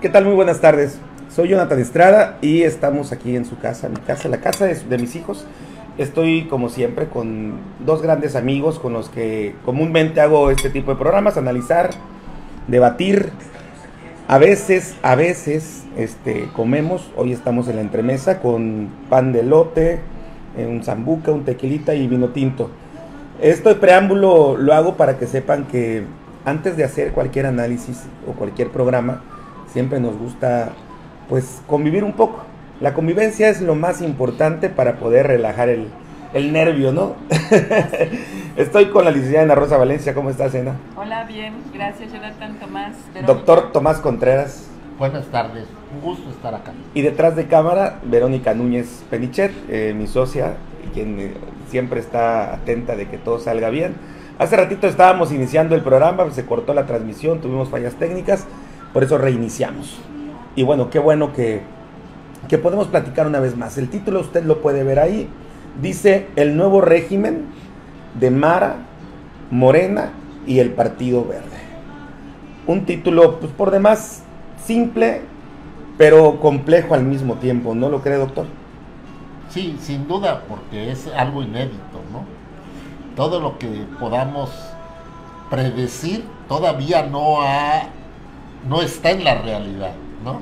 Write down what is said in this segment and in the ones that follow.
¿Qué tal? Muy buenas tardes. Soy Jonathan Estrada y estamos aquí en su casa, mi casa, la casa de mis hijos. Estoy como siempre con dos grandes amigos con los que comúnmente hago este tipo de programas, analizar, debatir. A veces comemos. Hoy estamos en la entremesa con pan de elote, un sambuca, un tequilita y vino tinto. Este preámbulo lo hago para que sepan que antes de hacer cualquier análisis o cualquier programa, siempre nos gusta pues convivir un poco. La convivencia es lo más importante para poder relajar el nervio, ¿no? Estoy con la licenciada Ana Rosa Valencia. ¿Cómo estás, Ana? Hola, bien, gracias, Jonathan. Tomás. Verónica. Doctor Tomás Contreras. Buenas tardes, un gusto estar acá. Y detrás de cámara, Verónica Núñez Penichet, mi socia, quien siempre está atenta de que todo salga bien. Hace ratito estábamos iniciando el programa, se cortó la transmisión, tuvimos fallas técnicas, por eso reiniciamos. Y bueno que podemos platicar una vez más. El título usted lo puede ver ahí, dice el nuevo régimen de Mara, Morena y el Partido Verde. Un título pues por demás simple, pero complejo al mismo tiempo, ¿no lo cree, doctor? Sí, sin duda, porque es algo inédito, ¿no? Todo lo que podamos predecir todavía no está en la realidad, ¿no?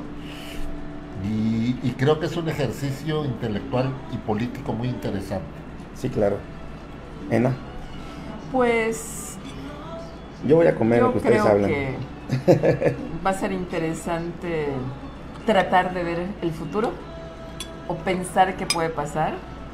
Y creo que es un ejercicio intelectual y político muy interesante. Sí, claro. Ena. Pues yo voy a comer lo que ustedes hablan. Yo creo que va a ser interesante tratar de ver el futuro o pensar qué puede pasar.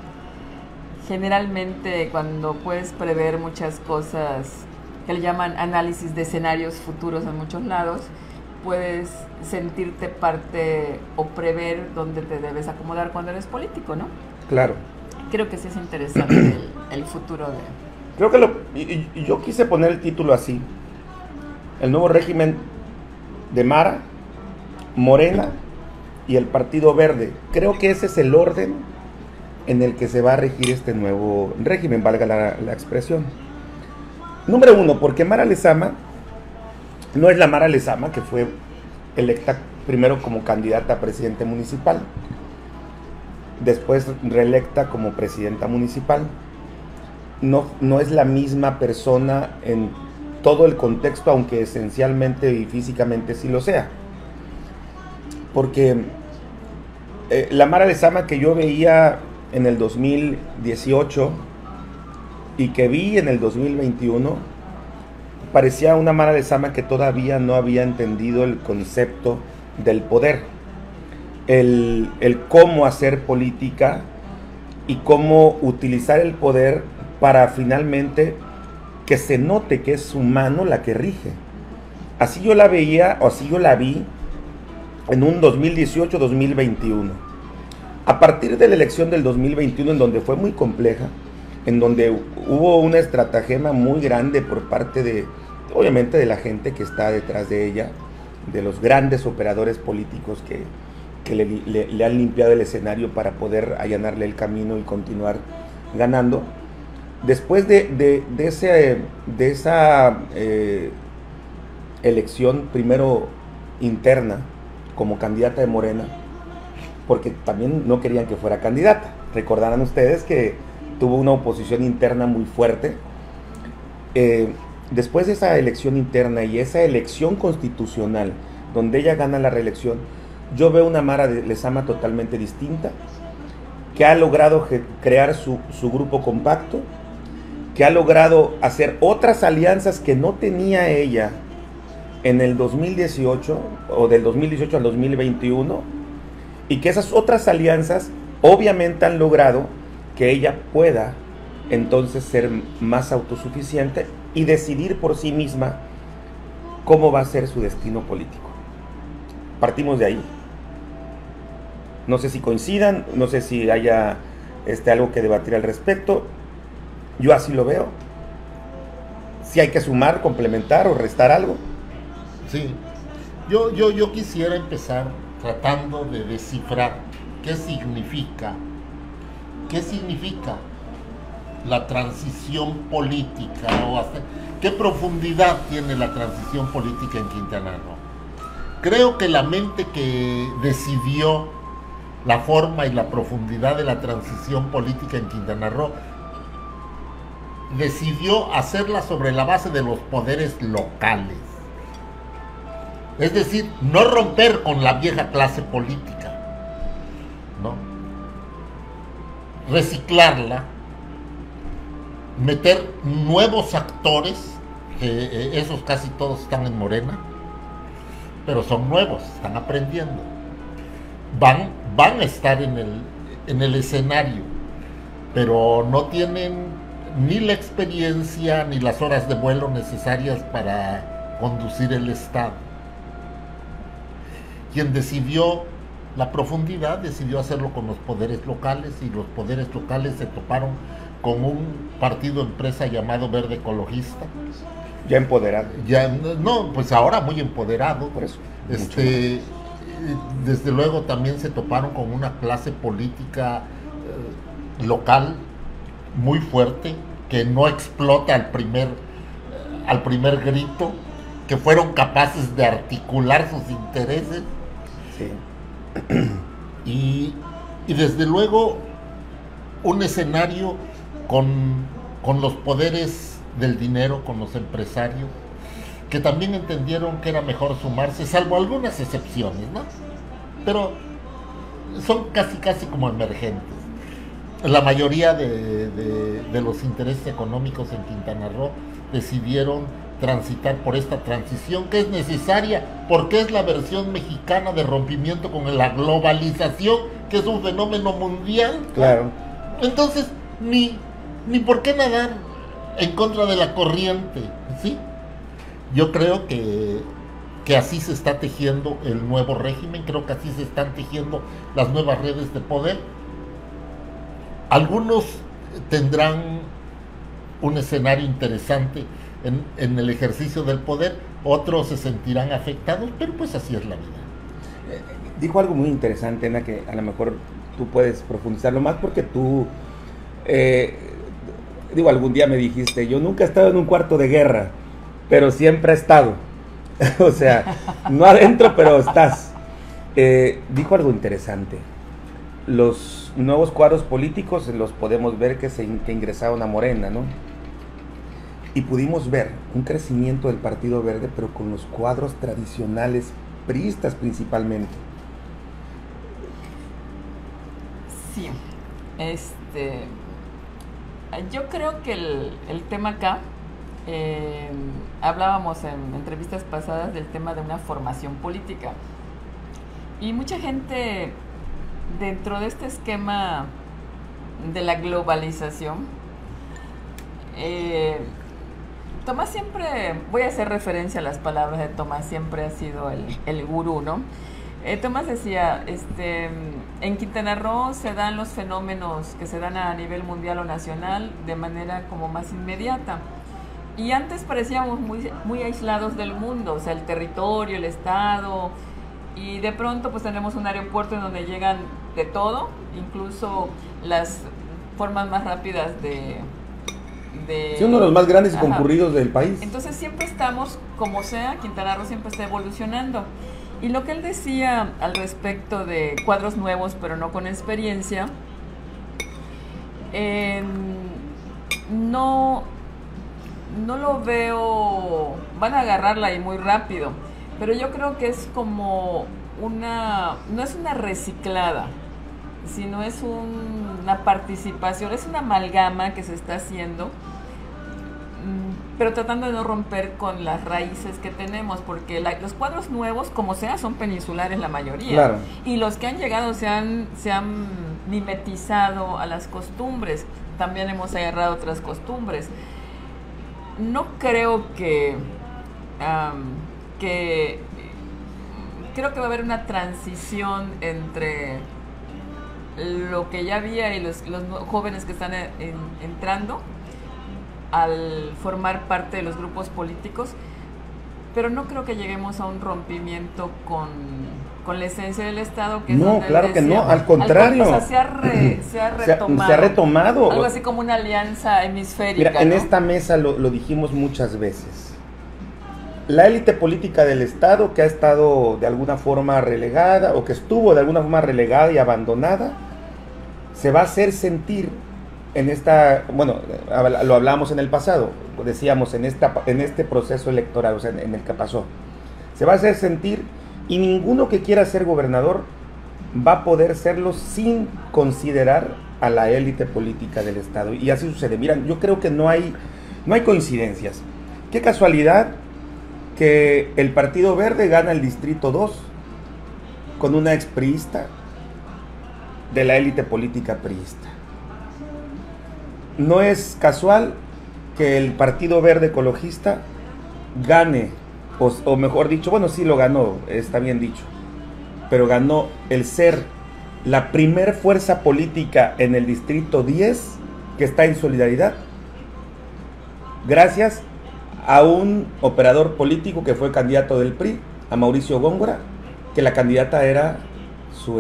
Generalmente cuando puedes prever muchas cosas que le llaman análisis de escenarios futuros en muchos lados, puedes sentirte parte o prever dónde te debes acomodar cuando eres político, ¿no? Claro. Creo que sí es interesante el futuro de... Creo que yo quise poner el título así: el nuevo régimen de Mara, Morena y el Partido Verde. Creo que ese es el orden en el que se va a regir este nuevo régimen, valga la expresión. Número uno, porque Mara Lezama no es la Mara Lezama que fue electa primero como candidata a presidente municipal, después reelecta como presidenta municipal. No es la misma persona en todo el contexto, aunque esencialmente y físicamente sí lo sea. Porque la Mara Lezama que yo veía en el 2018 y que vi en el 2021 parecía una Mara Lezama que todavía no había entendido el concepto del poder, el cómo hacer política y cómo utilizar el poder para finalmente que se note que es su mano la que rige. Así yo la veía, o así yo la vi en un 2018-2021. A partir de la elección del 2021, en donde fue muy compleja, en donde hubo una estratagema muy grande por parte de, obviamente, de la gente que está detrás de ella, de los grandes operadores políticos que le han limpiado el escenario para poder allanarle el camino y continuar ganando. Después de esa elección, primero interna, como candidata de Morena, porque también no querían que fuera candidata. Recordarán ustedes que tuvo una oposición interna muy fuerte. Después de esa elección interna y esa elección constitucional, donde ella gana la reelección, yo veo una Mara Lezama totalmente distinta, que ha logrado crear su grupo compacto, que ha logrado hacer otras alianzas que no tenía ella en el 2018 o del 2018 al 2021, y que esas otras alianzas obviamente han logrado que ella pueda entonces ser más autosuficiente y decidir por sí misma cómo va a ser su destino político. Partimos de ahí. No sé si coincidan, no sé si haya algo que debatir al respecto. Yo así lo veo. Si hay que sumar, complementar o restar algo. Sí, yo quisiera empezar tratando de descifrar qué significa la transición política, o qué profundidad tiene la transición política en Quintana Roo. Creo que la mente que decidió la forma y la profundidad de la transición política en Quintana Roo decidió hacerla sobre la base de los poderes locales. Es decir, no romper con la vieja clase política, ¿no? Reciclarla, meter nuevos actores, que esos casi todos están en Morena, pero son nuevos, están aprendiendo. Van a estar en el escenario, pero no tienen ni la experiencia ni las horas de vuelo necesarias para conducir el Estado. Quien decidió la profundidad, decidió hacerlo con los poderes locales, y los poderes locales se toparon con un partido empresa llamado Verde Ecologista. Ya empoderado. Ya, no, pues ahora muy empoderado. Por eso. Desde luego también se toparon con una clase política local muy fuerte, que no explota al primer grito, que fueron capaces de articular sus intereses. Sí. Y desde luego un escenario con los poderes del dinero, con los empresarios, que también entendieron que era mejor sumarse, salvo algunas excepciones, ¿no? Pero son casi como emergentes. La mayoría de los intereses económicos en Quintana Roo decidieron transitar por esta transición, que es necesaria porque es la versión mexicana de rompimiento con la globalización, que es un fenómeno mundial. Claro. Entonces, ni por qué nadar en contra de la corriente, ¿sí? Yo creo que así se está tejiendo el nuevo régimen, creo que así se están tejiendo las nuevas redes de poder. Algunos tendrán un escenario interesante en el ejercicio del poder, otros se sentirán afectados, pero pues así es la vida. Dijo algo muy interesante, Ana, que a lo mejor tú puedes profundizarlo más, porque tú, algún día me dijiste, yo nunca he estado en un cuarto de guerra, pero siempre he estado. O sea, no adentro, pero estás. Dijo algo interesante. Los nuevos cuadros políticos los podemos ver que ingresaron a Morena, ¿no? Y pudimos ver un crecimiento del Partido Verde, pero con los cuadros tradicionales priistas principalmente. Sí, yo creo que el tema acá, hablábamos en entrevistas pasadas del tema de una formación política, y mucha gente dentro de este esquema de la globalización, Tomás siempre, voy a hacer referencia a las palabras de Tomás, siempre ha sido el gurú, ¿no? Tomás decía, en Quintana Roo se dan los fenómenos que se dan a nivel mundial o nacional de manera como más inmediata. Y antes parecíamos muy aislados del mundo, o sea, el territorio, el estado, y de pronto pues tenemos un aeropuerto en donde llegan de todo, incluso las formas más rápidas de sí, uno de los más grandes y concurridos del país. Entonces siempre estamos, como sea, Quintana Roo siempre está evolucionando. Y lo que él decía al respecto de cuadros nuevos, pero no con experiencia, no lo veo, van a agarrarla ahí muy rápido, pero yo creo que es como no es una reciclada, sino es una participación, es una amalgama que se está haciendo, pero tratando de no romper con las raíces que tenemos, porque los cuadros nuevos, como sea, son peninsulares la mayoría. Claro. Y los que han llegado se han mimetizado a las costumbres, también hemos agarrado otras costumbres. No creo creo que va a haber una transición entre lo que ya había y los jóvenes que están entrando al formar parte de los grupos políticos, pero no creo que lleguemos a un rompimiento con la esencia del Estado, que no, claro que no, al contrario. O sea, se ha retomado. Se ha retomado. Algo así como una alianza hemisférica. Mira, en ¿no? esta mesa lo dijimos muchas veces. la élite política del Estado, que ha estado de alguna forma relegada, o que estuvo de alguna forma relegada y abandonada, se va a hacer sentir en esta, bueno, lo hablamos en el pasado, decíamos en este proceso electoral, o sea, en el que pasó, se va a hacer sentir, y ninguno que quiera ser gobernador va a poder serlo sin considerar a la élite política del Estado. Y así sucede. Miren, yo creo que no hay coincidencias. Qué casualidad que el Partido Verde gana el Distrito 2 con una expriista de la élite política priista. No es casual que el Partido Verde Ecologista gane, o mejor dicho, bueno, sí lo ganó, está bien dicho, pero ganó el ser la primer fuerza política en el Distrito 10 que está en solidaridad, gracias a un operador político que fue candidato del PRI, a Mauricio Góngora, que la candidata era su,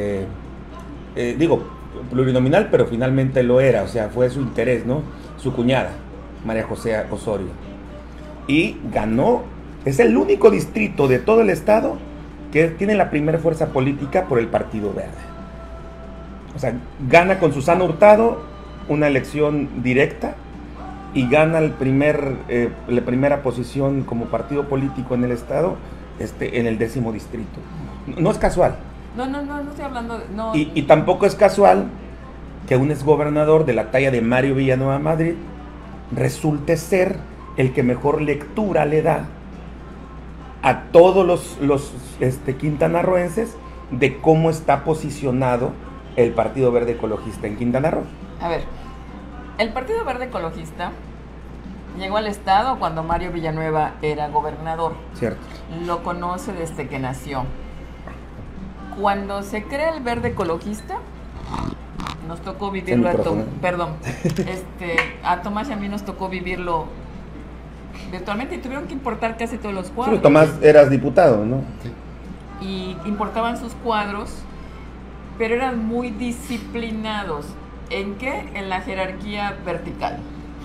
plurinominal, pero finalmente lo era, o sea, fue su interés, ¿no? Su cuñada, María José Osorio. Y ganó, es el único distrito de todo el estado que tiene la primera fuerza política por el Partido Verde. O sea, gana con Susana Hurtado una elección directa y gana la primera posición como partido político en el estado, en el 10º distrito. No es casual. No estoy hablando de... No. Y tampoco es casual que un exgobernador de la talla de Mario Villanueva Madrid resulte ser el que mejor lectura le da a todos los quintanarroenses de cómo está posicionado el Partido Verde Ecologista en Quintana Roo. A ver, el Partido Verde Ecologista llegó al estado cuando Mario Villanueva era gobernador. Cierto. Lo conoce desde que nació. Cuando se crea el Verde Ecologista, nos tocó vivirlo a Tomás y a mí nos tocó vivirlo virtualmente y tuvieron que importar casi todos los cuadros. Sí, Tomás, eras diputado, ¿no? Sí. Y importaban sus cuadros, pero eran muy disciplinados. ¿En qué? En la jerarquía vertical.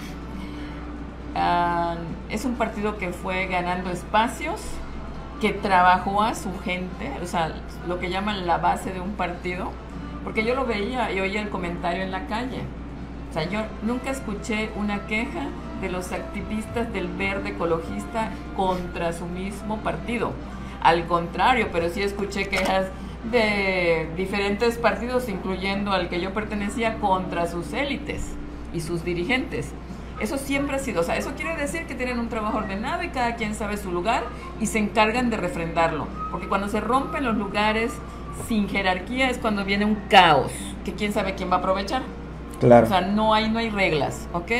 Es un partido que fue ganando espacios, que trabajó a su gente, o sea, lo que llaman la base de un partido, porque yo lo veía y oía el comentario en la calle. O sea, yo nunca escuché una queja de los activistas del Verde Ecologista contra su mismo partido. Al contrario, pero sí escuché quejas de diferentes partidos, incluyendo al que yo pertenecía, contra sus élites y sus dirigentes. Eso siempre ha sido, o sea, eso quiere decir que tienen un trabajo ordenado y cada quien sabe su lugar y se encargan de refrendarlo. Porque cuando se rompen los lugares sin jerarquía es cuando viene un caos, que quién sabe quién va a aprovechar. Claro. O sea, no hay reglas, ¿ok?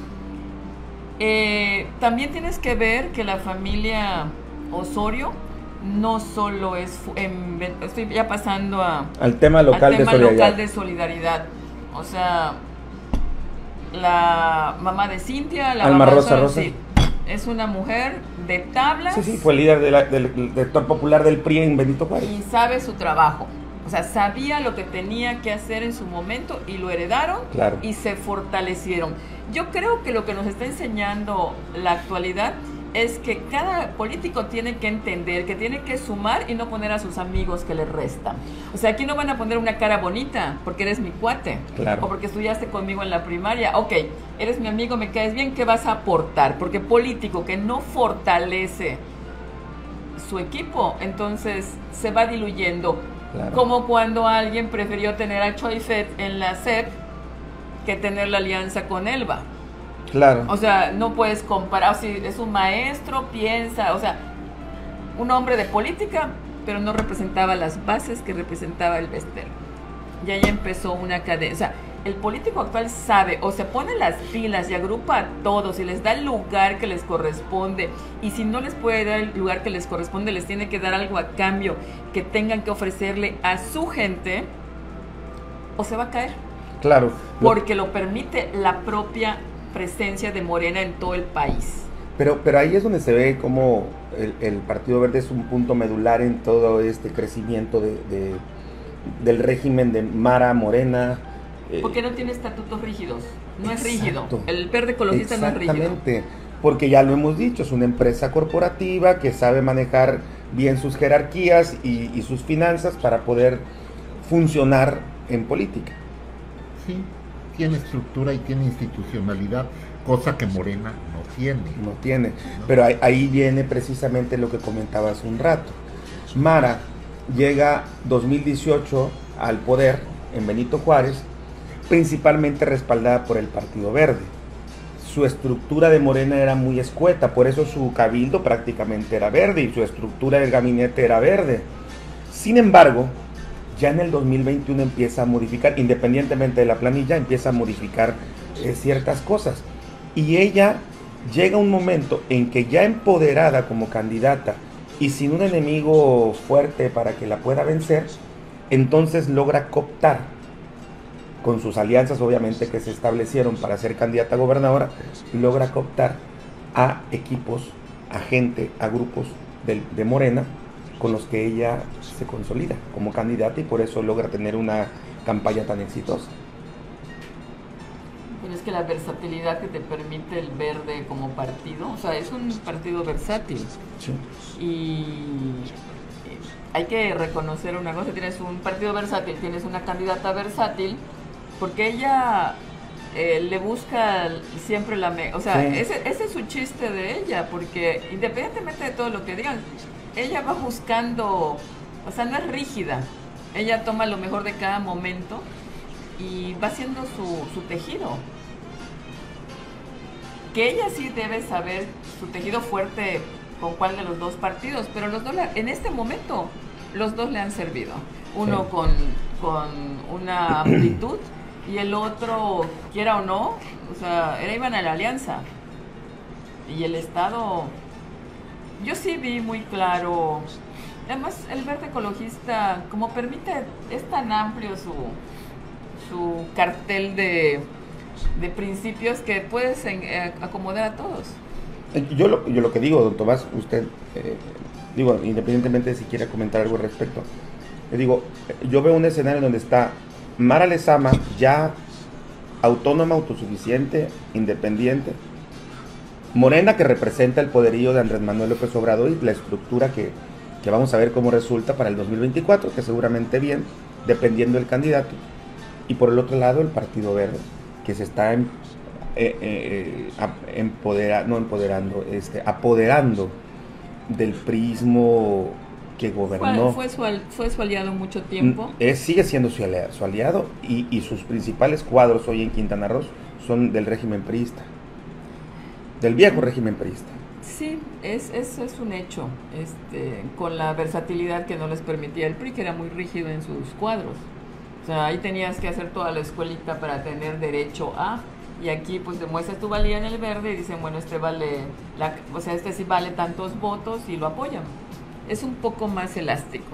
También tienes que ver que la familia Osorio no solo es... estoy ya pasando al tema local de solidaridad. O sea, la mamá de Cintia, la Alma mamá Rosa. Sí, es una mujer de tablas. Sí, fue líder del sector popular del PRI en Benito Juárez. Y sabe su trabajo. O sea, sabía lo que tenía que hacer en su momento y lo heredaron. Claro. Y se fortalecieron. Yo creo que lo que nos está enseñando la actualidad es que cada político tiene que entender que tiene que sumar y no poner a sus amigos que le restan. O sea, aquí no van a poner una cara bonita porque eres mi cuate. Claro. O porque estudiaste conmigo en la primaria. Ok, eres mi amigo, me caes bien, ¿qué vas a aportar? Porque político que no fortalece su equipo, entonces se va diluyendo. Claro. Como cuando alguien prefirió tener a Choi Fett en la SEP que tener la alianza con Elba. Claro. O sea, no puedes comparar, si es un maestro, piensa, o sea, un hombre de política, pero no representaba las bases que representaba el Bester. Y ahí empezó una cadena. O sea, el político actual sabe, o se pone las pilas y agrupa a todos y les da el lugar que les corresponde. Y si no les puede dar el lugar que les corresponde, les tiene que dar algo a cambio que tengan que ofrecerle a su gente, o se va a caer. Claro. Porque lo permite la propia presencia de Morena en todo el país. Pero ahí es donde se ve cómo el Partido Verde es un punto medular en todo este crecimiento del régimen de Mara Morena. Porque no tiene estatutos rígidos. No es Exacto. rígido. El Verde Ecologista no es rígido. Exactamente. porque ya lo hemos dicho, es una empresa corporativa que sabe manejar bien sus jerarquías y sus finanzas para poder funcionar en política. Sí, tiene estructura y tiene institucionalidad, cosa que Morena no tiene. No tiene, pero ahí viene precisamente lo que comentaba hace un rato. Mara llega 2018 al poder en Benito Juárez, principalmente respaldada por el Partido Verde. Su estructura de Morena era muy escueta, por eso su cabildo prácticamente era verde y su estructura del gabinete era verde. Sin embargo, ya en el 2021 empieza a modificar, independientemente de la planilla, empieza a modificar ciertas cosas. Y ella llega un momento en que ya empoderada como candidata y sin un enemigo fuerte para que la pueda vencer, entonces logra cooptar, con sus alianzas obviamente que se establecieron para ser candidata a gobernadora, logra cooptar a equipos, a gente, a grupos de Morena, con los que ella se consolida como candidata y por eso logra tener una campaña tan exitosa. Pero es que la versatilidad que te permite el Verde como partido, o sea, es un partido versátil. Sí. Y hay que reconocer una cosa, tienes un partido versátil, tienes una candidata versátil, porque ella le busca siempre o sea, sí. ese es su chiste de ella, porque independientemente de todo lo que digan, ella va buscando, o sea, no es rígida, ella toma lo mejor de cada momento y va haciendo su tejido. Que ella sí debe saber su tejido fuerte con cuál de los dos partidos, pero los dos, en este momento, los dos le han servido. Uno sí. con una amplitud y el otro, quiera o no, o sea, iban a la alianza. Y el Estado, yo sí vi muy claro, además el Verde Ecologista, como permite, es tan amplio su cartel de principios que puedes acomodar a todos. Yo lo que digo, don Tomás, usted, digo, independientemente de si quiere comentar algo al respecto, le digo, yo veo un escenario donde está Mara Lezama ya autónoma, autosuficiente, independiente, Morena, que representa el poderío de Andrés Manuel López Obrador y la estructura que vamos a ver cómo resulta para el 2024, que seguramente bien, dependiendo del candidato, y por el otro lado el Partido Verde, que se está apoderando del prismo que gobernó. Fue su aliado mucho tiempo. Sigue siendo su aliado y sus principales cuadros hoy en Quintana Roo son del régimen priista, del viejo régimen priista. Sí, eso es un hecho, con la versatilidad que no les permitía el PRI, que era muy rígido en sus cuadros. O sea, ahí tenías que hacer toda la escuelita para tener derecho a, y aquí pues demuestras tu valía en el Verde y dicen, bueno, este sí vale tantos votos y lo apoyan. Es un poco más elástico.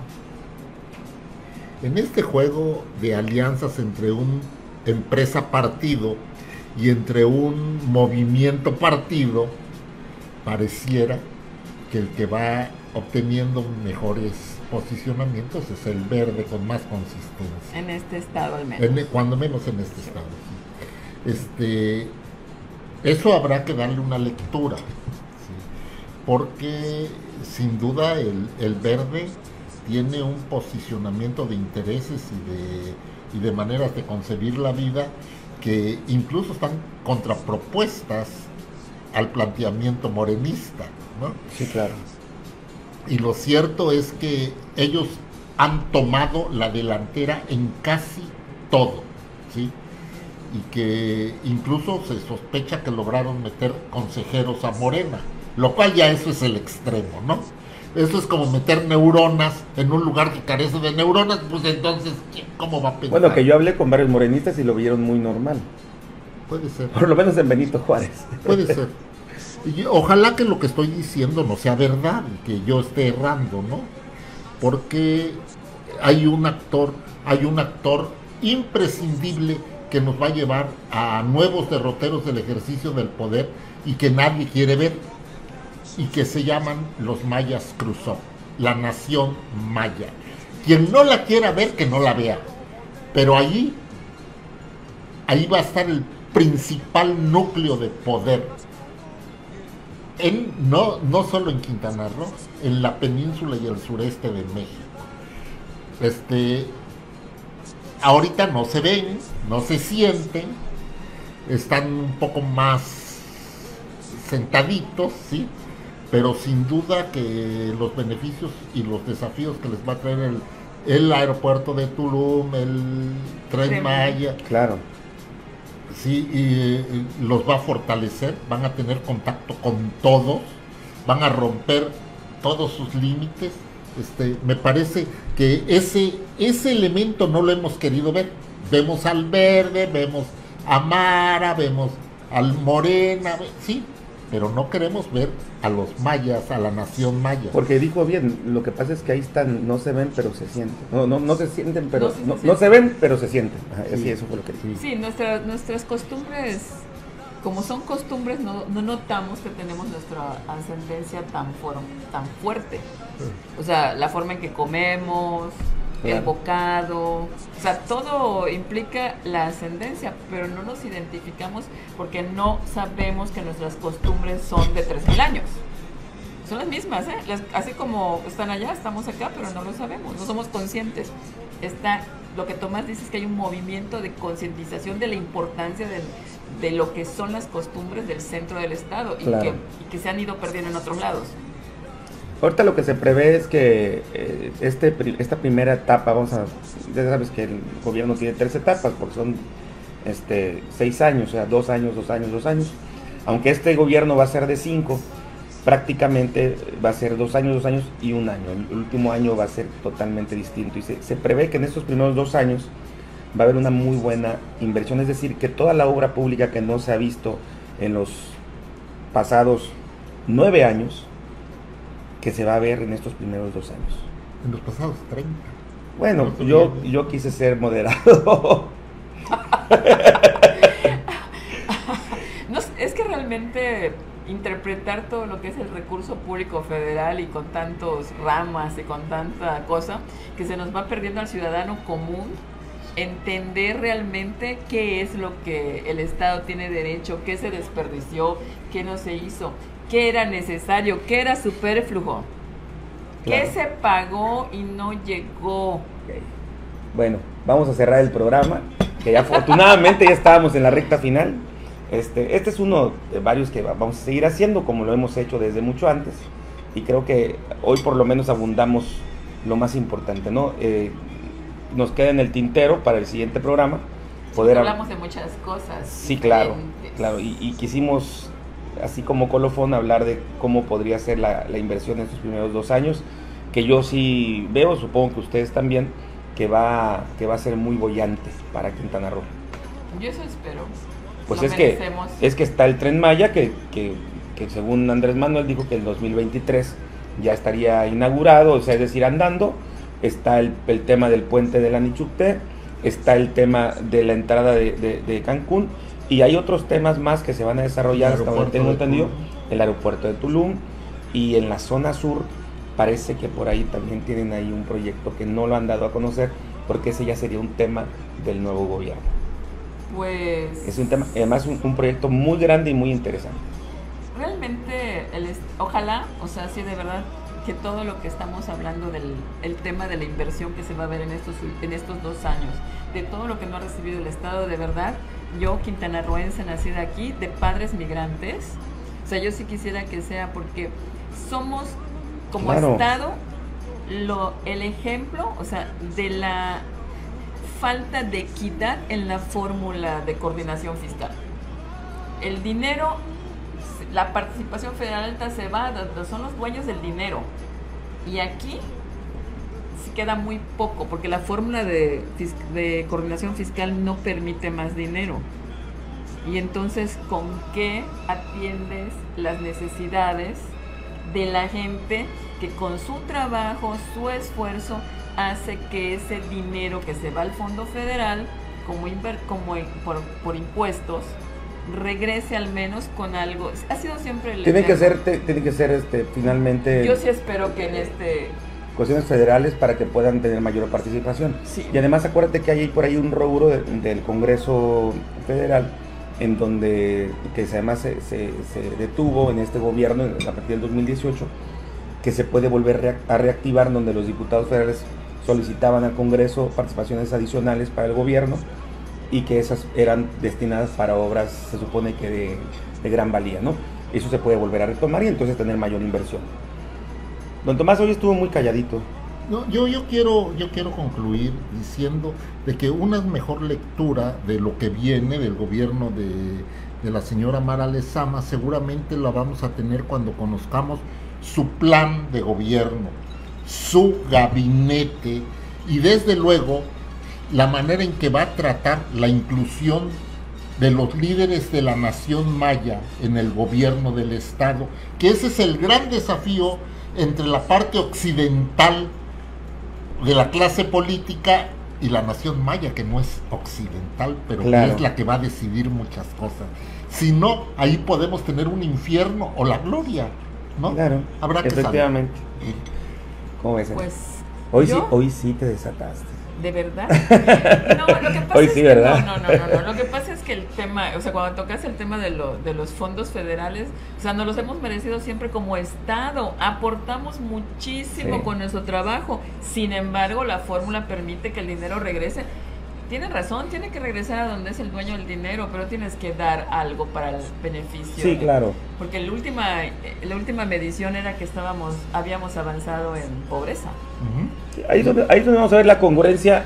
En este juego de alianzas entre un empresa-partido y entre un movimiento-partido, pareciera que el que va obteniendo mejores posicionamientos es el Verde con más consistencia. En este estado al menos. Cuando menos en este estado. Sí. Eso habrá que darle una lectura, ¿sí? Porque sin duda el Verde tiene un posicionamiento de intereses y de maneras de concebir la vida que incluso están contrapropuestas al planteamiento morenista, ¿no? Sí, claro. Y lo cierto es que ellos han tomado la delantera en casi todo, ¿sí? Y que incluso se sospecha que lograron meter consejeros a Morena, lo cual ya eso es el extremo, ¿no? Eso es como meter neuronas en un lugar que carece de neuronas, pues entonces, ¿cómo va a pensar? Bueno, que yo hablé con varios morenistas y lo vieron muy normal. Puede ser. Por lo menos en Benito Juárez. Puede ser. Y ojalá que lo que estoy diciendo no sea verdad, que yo esté errando, ¿no? Porque hay un actor imprescindible que nos va a llevar a nuevos derroteros del ejercicio del poder y que nadie quiere ver, y que se llaman los mayas Cruzó, la nación maya. Quien no la quiera ver, que no la vea, pero ahí va a estar el principal núcleo de poder no solo en Quintana Roo, en la península y el sureste de México. Ahorita no se ven, no se sienten, están un poco más sentaditos, ¿sí? Pero sin duda que los beneficios y los desafíos que les va a traer el aeropuerto de Tulum, el Tren Maya, claro, sí, y los va a fortalecer, van a tener contacto con todos, van a romper todos sus límites. Me parece que ese elemento no lo hemos querido ver. Vemos al Verde, vemos a Mara, vemos al Morena, sí, pero no queremos ver a los mayas, a la nación maya. Porque dijo bien, lo que pasa es que ahí están, no se ven pero se sienten. No se sienten, pero No se ven pero se sienten. Ajá, Sí. sí, eso fue lo que dije. Sí, nuestras costumbres, como son costumbres, no notamos que tenemos nuestra ascendencia tan fuerte. O sea, la forma en que comemos, Claro. el bocado, o sea, todo implica la ascendencia, pero no nos identificamos porque no sabemos que nuestras costumbres son de 3000 años. Son las mismas, ¿eh? Así como están allá, estamos acá, pero no lo sabemos, no somos conscientes. Lo que Tomás dice es que hay un movimiento de concientización de la importancia de lo que son las costumbres del centro del estado Claro. y que se han ido perdiendo en otros lados. Ahorita lo que se prevé es que esta primera etapa, ya sabes que el gobierno tiene 3 etapas, porque son 6 años, o sea, 2 años, 2 años, 2 años. Aunque este gobierno va a ser de 5, prácticamente va a ser 2 años, 2 años y 1 año. El último año va a ser totalmente distinto. Y se prevé que en estos primeros 2 años va a haber una muy buena inversión. Es decir, que toda la obra pública que no se ha visto en los pasados 9 años, que se va a ver en estos primeros 2 años. En los pasados 30. Bueno, No, yo quise ser moderado. No, es que realmente interpretar todo lo que es el recurso público federal y con tantos ramas y con tanta cosa, que se nos va perdiendo al ciudadano común entender realmente qué es lo que el Estado tiene derecho, qué se desperdició, qué no se hizo, qué era necesario, qué era superfluo, qué Claro. se pagó y no llegó. Okay. Bueno, vamos a cerrar el programa, que ya afortunadamente ya estábamos en la recta final. Este es uno de varios que vamos a seguir haciendo, como lo hemos hecho desde mucho antes, y creo que hoy por lo menos abundamos lo más importante, ¿no? Nos queda en el tintero para el siguiente programa poder Hablamos de muchas cosas. Sí, claro, diferentes. claro, y quisimos, así como colofón, hablar de cómo podría ser la inversión en estos primeros 2 años, que yo sí veo, supongo que ustedes también, que va a ser muy boyante para Quintana Roo. Yo eso espero. Pues Lo es que merecemos. está el Tren Maya, que según Andrés Manuel dijo que el 2023 ya estaría inaugurado, o sea, es decir, andando. Está el tema del puente de la Nichupté, está el tema de la entrada de Cancún, y hay otros temas más que se van a desarrollar, hasta donde tengo entendido, el aeropuerto de Tulum, y en la zona sur parece que por ahí también tienen ahí un proyecto que no lo han dado a conocer, porque ese ya sería un tema del nuevo gobierno. Pues Es un tema, además un proyecto muy grande y muy interesante. realmente ojalá, o sea, sí, de verdad, que todo lo que estamos hablando el tema de la inversión que se va a ver en estos 2 años, de todo lo que no ha recibido el Estado, de verdad, yo quintanarroense, nacida aquí, de padres migrantes, o sea, yo sí quisiera que sea, porque somos como Claro. Estado el ejemplo, o sea, de la falta de equidad en la fórmula de coordinación fiscal. El dinero, la participación federal alta se va, son los dueños del dinero. Y aquí sí queda muy poco, porque la fórmula de coordinación fiscal no permite más dinero. Y entonces, ¿con qué atiendes las necesidades de la gente que con su trabajo, su esfuerzo, hace que ese dinero que se va al fondo federal por impuestos regrese al menos con algo? Ha sido siempre el Tiene que eterno. ser finalmente Yo sí espero que en cuestiones federales para que puedan tener mayor participación. Sí. Y además acuérdate que hay por ahí un rubro del Congreso Federal en donde, que además se detuvo en este gobierno a partir del 2018, que se puede volver a reactivar, donde los diputados federales solicitaban al Congreso participaciones adicionales para el gobierno y que esas eran destinadas para obras, se supone que de gran valía, ¿no? Eso se puede volver a retomar y entonces tener mayor inversión. Don Tomás hoy estuvo muy calladito. No, yo quiero concluir diciendo de que una mejor lectura de lo que viene del gobierno de la señora Mara Lezama seguramente la vamos a tener cuando conozcamos su plan de gobierno, su gabinete y desde luego la manera en que va a tratar la inclusión de los líderes de la nación maya en el gobierno del estado, que ese es el gran desafío entre la parte occidental de la clase política y la nación maya, que no es occidental, pero claro, que es la que va a decidir muchas cosas. Si no, ahí podemos tener un infierno o la gloria, ¿no? Claro, habrá que efectivamente. saber. ¿Cómo ves? Pues Hoy sí te desataste. ¿De verdad? No, lo que pasa Hoy es sí, que ¿verdad? no. Lo que pasa es que el tema, o sea, cuando tocas el tema de los fondos federales, o sea, nos los hemos merecido siempre como Estado. Aportamos muchísimo con nuestro trabajo. Sin embargo, la fórmula permite que el dinero regrese. Tienes razón, tiene que regresar a donde es el dueño del dinero, pero tienes que dar algo para el beneficio. Sí, claro. Porque la última medición era que habíamos avanzado en pobreza. Ahí es donde vamos a ver la congruencia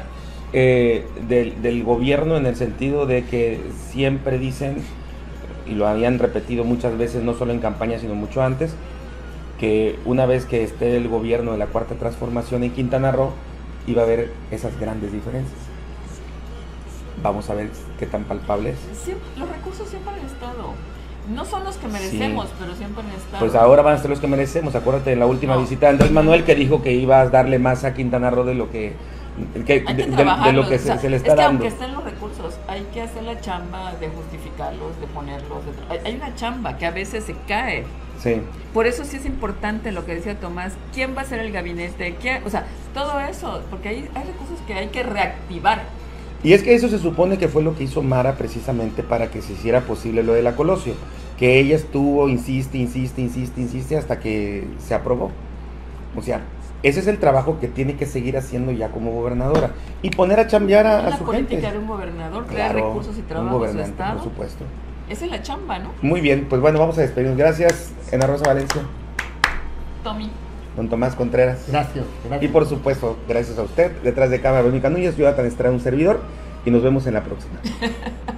del gobierno, en el sentido de que siempre dicen, y lo habían repetido muchas veces, no solo en campaña, sino mucho antes, que una vez que esté el gobierno de la Cuarta Transformación en Quintana Roo, iba a haber esas grandes diferencias. Vamos a ver qué tan palpable es. Los recursos siempre han estado. No son los que merecemos, pero siempre han estado. Pues ahora van a ser los que merecemos. Acuérdate de la última visita de Andrés Manuel, que dijo que iba a darle más a Quintana Roo de lo que de lo que se le está dando. Aunque estén los recursos, hay que hacer la chamba de justificarlos, de ponerlos. Hay una chamba que a veces se cae. Sí. Por eso sí es importante lo que decía Tomás. ¿Quién va a ser el gabinete? O sea, todo eso, porque hay recursos que hay que reactivar. Y es que eso se supone que fue lo que hizo Mara precisamente para que se hiciera posible lo de la Colosio, que ella estuvo, insiste hasta que se aprobó. O sea, ese es el trabajo que tiene que seguir haciendo ya como gobernadora y poner a chambear a su gente. La política de un gobernador, crear recursos y trabajo en su estado. Por supuesto. Esa es la chamba, ¿no? Muy bien, pues bueno, vamos a despedirnos. Gracias, Ana Rosa Valencia. Tommy. Don Tomás Contreras. Gracias. Y por supuesto, gracias a usted. Detrás de cámara, Verónica Núñez, Jonathan Estrada, un servidor. Y nos vemos en la próxima.